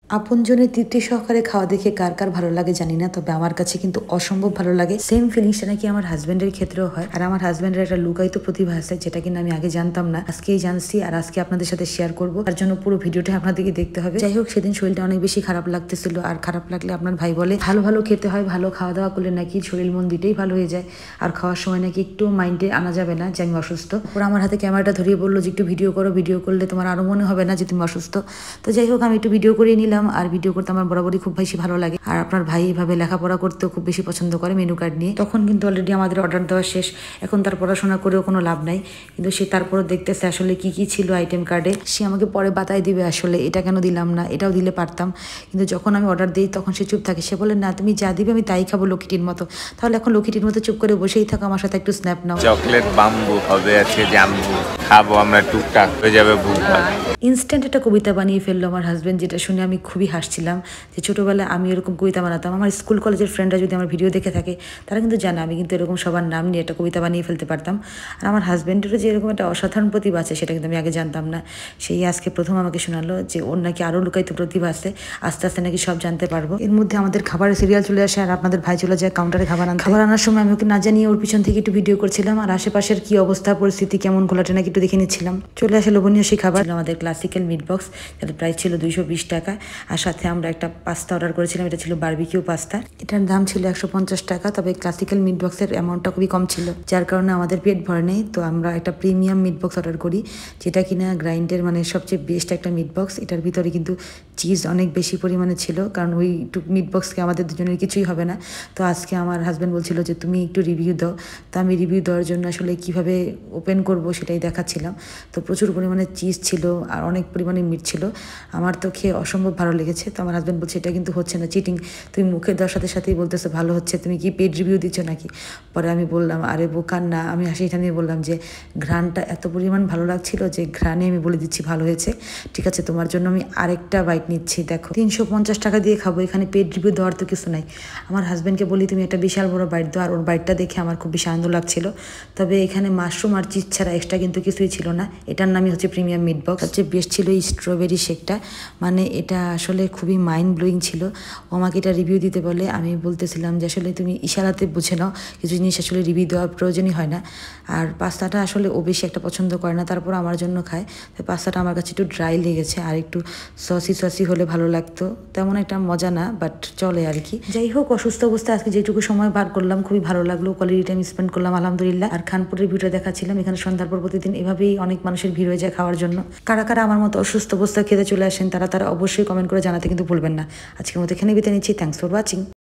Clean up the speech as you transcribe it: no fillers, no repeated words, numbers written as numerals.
আপনজনের তৃপ্তি সহকারে খাওয়া দেখে কার কার ভালো লাগে জানি না, তবে আমার কাছে কিন্তু অসম্ভব ভালো লাগে। সেম ফিলিংসটা নাকি আমার হাজব্যান্ডের ক্ষেত্রেও হয়। আর আমার হাজব্যান্ডের একটা লুকায়িত প্রতিভা আছে, যেটা কিনা আমি আগে জানতাম না, আজকেই জানছি। আর আজকে আপনাদের সাথে শেয়ার করব, তার জন্য পুরো ভিডিওটা আপনাদেরকে দেখতে হবে। যাই হোক, সেদিন শরীরটা অনেক বেশি খারাপ লাগতেছিল। আর খারাপ লাগলে আপনার ভাই বলে ভালো ভালো খেতে হয়, ভালো খাওয়া দাওয়া করলে নাকি শরীর মন দুইটাই ভালো হয়ে যায়। আর খাওয়ার সময় নাকি একটু মাইন্ডে আনা যাবে না যে আমি অসুস্থ। ওরা আমার হাতে ক্যামেরাটা ধরিয়ে বললো যে একটু ভিডিও করো, ভিডিও করলে তোমার আরো মনে হবে না যে তুমি অসুস্থ। তো যাই হোক, আমি একটু ভিডিও করে নিলাম। আর ভিডিও করতে আমার বরাবরই খুব বেশি ভালো লাগে। আর আপনার ভাই এভাবে লেখাপড়া করতেও খুব বেশি পছন্দ করে মেনু কার্ড নিয়ে। তখন কিন্তু অলরেডি আমাদের অর্ডার দেওয়া শেষ। এখন তার পড়াশোনা করেও কোনো লাভ নাই, কিন্তু সে তারপরও দেখতেছে আসলে কি কি ছিল আইটেম কার্ডে। সে আমাকে পরে বাতায় দিবে আসলে এটা কেন দিলাম না, এটাও দিলে পারতাম। কিন্তু যখন আমি অর্ডার দিই তখন সে চুপ থাকে। সে বলে না, তুমি যা দিবে আমি তাই খাবো লক্ষ্মীটির মতো। তাহলে এখন লক্ষ্মীটির মতো চুপ করে বসেই থাকো, আমার সাথে একটু স্ন্যাপ নাও। চকলেট বাম্বু হবে, আজকে জাম্বু খাবো আমরা, টুকটাক হয়ে যাবে বুকভার। ইনস্ট্যান্ট একটা কবিতা বানিয়ে ফেললো আমার হাজব্যান্ড, যেটা শুনে আমি খুবই হাসছিলাম যে ছোটোবেলায় আমি এরকম কবিতা বানাতাম। আমার স্কুল কলেজের ফ্রেন্ডরা যদি আমার ভিডিও দেখে থাকে তারা কিন্তু জানে আমি কিন্তু এরকম সবার নাম নিয়ে একটা কবিতা বানিয়ে ফেলতে পারতাম। আর আমার হাজব্যান্ডেরও যে এরকম একটা অসাধারণ প্রতিভা আছে সেটা কিন্তু আমি আগে জানতাম না। সেই আজকে প্রথম আমাকে শোনালো যে ওর নাকি আরও লুকায়িত প্রতিভা আছে, আস্তে আস্তে নাকি সব জানতে পারবো। এর মধ্যে আমাদের খাবারের সিরিয়াল চলে আসে আর আপনাদের ভাই চলে যায় কাউন্টারে খাবার আনার সময় আমি ওকে না জানিয়ে ওর পিছন থেকে একটু ভিডিও করছিলাম। আর আশেপাশের কি অবস্থা পরিস্থিতি কেমন ঘোলাটে নাকি একটু দেখে নিচ্ছিলাম। চলে আসে লোভনীয় সেই খাবার, আমাদের ক্লাসিক্যাল মিট বক্স, যাদের প্রাইস ছিল 220 টাকা। আর সাথে আমরা একটা পাস্তা অর্ডার করেছিলাম, এটা ছিল বারবিকিউ পাস্তা। এটার দাম ছিল 150 টাকা। তবে ক্লাসিক্যাল মিট বক্সের অ্যামাউন্টটা খুবই কম ছিল, যার কারণে আমাদের পেট ভরে নেই। তো আমরা একটা প্রিমিয়াম মিট বক্স অর্ডার করি, যেটা কিনা গ্রাইন্ডের মানে সবচেয়ে বেস্ট একটা মিট বক্স। এটার ভিতরে কিন্তু চিজ অনেক বেশি পরিমাণে ছিল, কারণ ওই মিট বক্সকে আমাদের দুজনের কিছুই হবে না। তো আজকে আমার হাজব্যান্ড বলছিল যে তুমি একটু রিভিউ দাও। তো আমি রিভিউ দেওয়ার জন্য আসলে কিভাবে ওপেন করব সেটাই দেখাচ্ছিলাম। তো প্রচুর পরিমাণে চিজ ছিল আর অনেক পরিমাণে মিট ছিল। আমার তো খেয়ে অসম্ভব ভালো লেগেছে। তো আমার হাজব্যান্ড বলছে এটা কিন্তু হচ্ছে না, চিটিং। তুমি মুখে দেওয়ার সাথে সাথেই বলতেছো ভালো হচ্ছে, তুমি কি পেড রিভিউ দিচ্ছ নাকি? পরে আমি বললাম আরে বোকার না, আমি হাসিটা নিয়ে বললাম যে ঘ্রাণটা এত পরিমাণ ভালো লাগছিল যে ঘ্রাণে আমি বলে দিচ্ছি ভালো হয়েছে। ঠিক আছে, তোমার জন্য আমি আরেকটা বাইট নিচ্ছি। দেখো 350 টাকা দিয়ে খাবো, এখানে পেড রিভিউ দেওয়ার তো কিছু নাই। আমার হাজব্যান্ডকে বলি তুমি একটা বিশাল বড় বাইট দাও, আর ওর বাইটটা দেখে আমার খুব বেশি আনন্দ লাগছিল। তবে এখানে মাশরুম আর চিজ ছাড়া এক্সট্রা কিন্তু কিছুই ছিল না। এটার নামই হচ্ছে প্রিমিয়াম মিট বক্স। সবচেয়ে বেস্ট ছিল এই স্ট্রবেরি শেকটা, মানে এটা আসলে খুবই মাইন্ড ব্লোয়িং ছিল। ও আমাকে এটা রিভিউ দিতে বলে, আমি বলতেছিলাম যে আসলে তুমি ইশারাতে বুঝে নাও, কিছু জিনিস আসলে রিভিউ দেওয়ার প্রয়োজনই হয় না। আর পাস্তাটা আসলে ও বেশি একটা পছন্দ করে না, তারপর আমার জন্য খায়। তো পাস্তাটা আমার কাছে একটু ড্রাই লেগেছে, আর একটু সসি হলে ভালো লাগতো। তেমন একটা মজা না, বাট চলে আর কি। যাই হোক, অসুস্থ অবস্থায় আজকে যেটুকু সময় বার করলাম খুবই ভালো লাগলো, কোয়ালিটি টাইম স্পেন্ড করলাম আলহামদুলিল্লাহ। আর খানপুরের ভিডিও দেখাচ্ছিলাম, এখানে সন্ধ্যার পর প্রতিদিন এভাবেই অনেক মানুষের ভিড় হয়ে যায় খাওয়ার জন্য। কারা কারা আমার মতো অসুস্থ অবস্থায় খেতে চলে আসেন তারা অবশ্যই কমেন্ট করে জানাতে কিন্তু ভুলবেন না। আজকের মতো এখানে বিদায় নিচ্ছি। Thanks for watching.